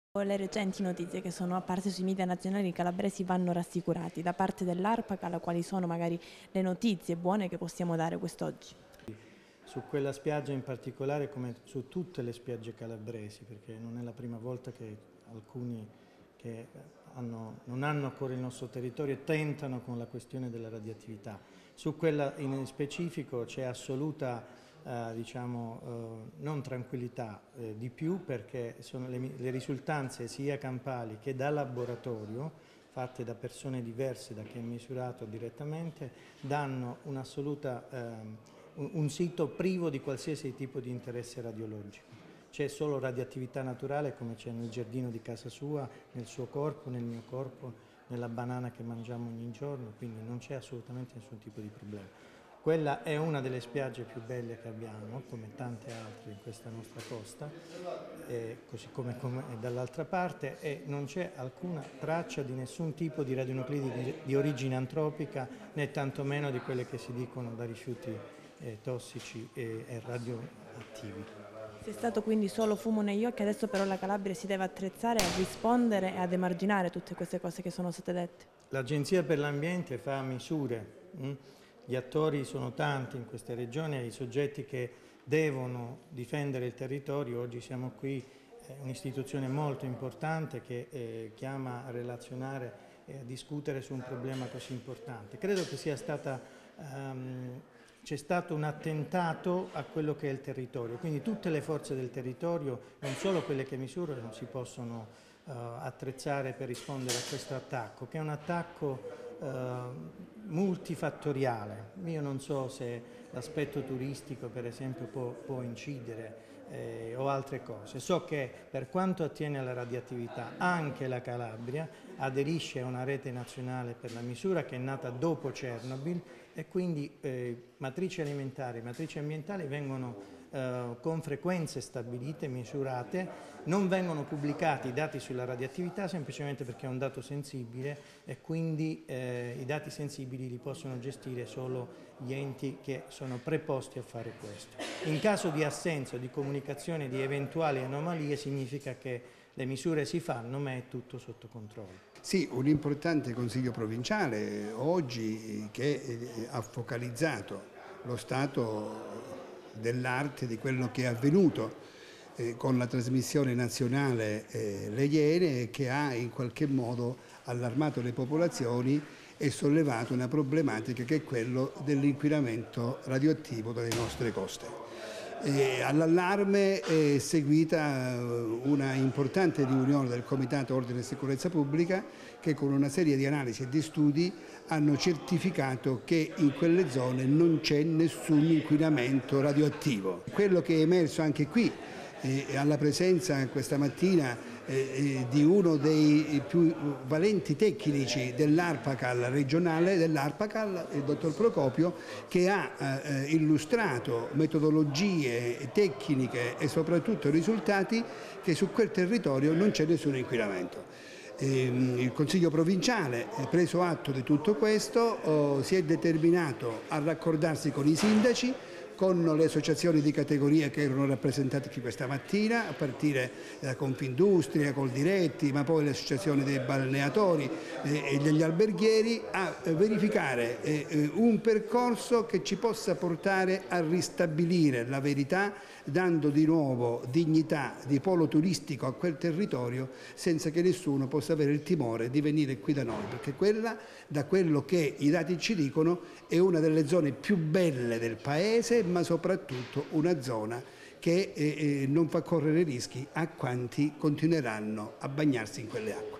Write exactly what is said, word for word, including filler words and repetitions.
Le recenti notizie che sono apparse sui media nazionali, i calabresi vanno rassicurati da parte dell'ARPACAL. Quali sono magari le notizie buone che possiamo dare quest'oggi? Su quella spiaggia in particolare, come su tutte le spiagge calabresi, perché non è la prima volta che alcuni che hanno, non hanno ancora il nostro territorio tentano con la questione della radioattività. Su quella in specifico c'è assoluta eh, diciamo, eh, non tranquillità, eh, di più, perché sono le, le risultanze sia campali che da laboratorio, fatte da persone diverse da chi è misurato direttamente, danno un'assoluta eh, un sito privo di qualsiasi tipo di interesse radiologico. C'è solo radioattività naturale, come c'è nel giardino di casa sua, nel suo corpo, nel mio corpo, nella banana che mangiamo ogni giorno, quindi non c'è assolutamente nessun tipo di problema. Quella è una delle spiagge più belle che abbiamo, come tante altre in questa nostra costa, eh, così come, come dall'altra parte, e non c'è alcuna traccia di nessun tipo di radionuclidi di, di origine antropica, né tantomeno di quelle che si dicono da rifiuti eh, tossici e, e radioattivi. C'è stato quindi solo fumo negli occhi, adesso però la Calabria si deve attrezzare a rispondere e ad emarginare tutte queste cose che sono state dette. L'Agenzia per l'Ambiente fa misure, hm? Gli attori sono tanti in queste regioni, i soggetti che devono difendere il territorio. Oggi siamo qui, eh, un'istituzione molto importante che eh, chiama a relazionare e a discutere su un problema così importante. Credo che sia stata... Um, c'è stato un attentato a quello che è il territorio, quindi tutte le forze del territorio, non solo quelle che misurano, si possono uh, attrezzare per rispondere a questo attacco, che è un attacco uh, multifattoriale. Io non so se l'aspetto turistico, per esempio, può, può incidere eh, o altre cose. So che per quanto attiene alla radioattività, anche la Calabria aderisce a una rete nazionale per la misura che è nata dopo Chernobyl, e quindi eh, matrici alimentari e matrici ambientali vengono eh, con frequenze stabilite, misurate, non vengono pubblicati i dati sulla radioattività semplicemente perché è un dato sensibile, e quindi eh, i dati sensibili li possono gestire solo gli enti che sono preposti a fare questo. In caso di assenza o di comunicazione di eventuali anomalie, significa che le misure si fanno ma è tutto sotto controllo. Sì, un importante consiglio provinciale oggi che ha focalizzato lo stato dell'arte di quello che è avvenuto eh, con la trasmissione nazionale eh, Le Iene, che ha in qualche modo allarmato le popolazioni e sollevato una problematica che è quello dell'inquinamento radioattivo delle nostre coste. All'allarme è seguita una importante riunione del Comitato Ordine e Sicurezza Pubblica, che con una serie di analisi e di studi hanno certificato che in quelle zone non c'è nessun inquinamento radioattivo. Quello che è emerso anche qui, eh, alla presenza questa mattina eh, di uno dei più valenti tecnici dell'ARPACAL regionale, dell'ARPACAL, il dottor Procopio, che ha eh, illustrato metodologie tecniche e soprattutto risultati che su quel territorio non c'è nessun inquinamento. Il Consiglio provinciale, preso atto di tutto questo, oh, si è determinato a raccordarsi con i sindaci, con le associazioni di categoria che erano rappresentate qui questa mattina, a partire da Confindustria, Coldiretti, ma poi le associazioni dei balneatori e degli alberghieri, a verificare un percorso che ci possa portare a ristabilire la verità, dando di nuovo dignità di polo turistico a quel territorio, senza che nessuno possa avere il timore di venire qui da noi, perché quella, da quello che i dati ci dicono, è una delle zone più belle del paese, ma soprattutto una zona che eh, non fa correre rischi a quanti continueranno a bagnarsi in quelle acque.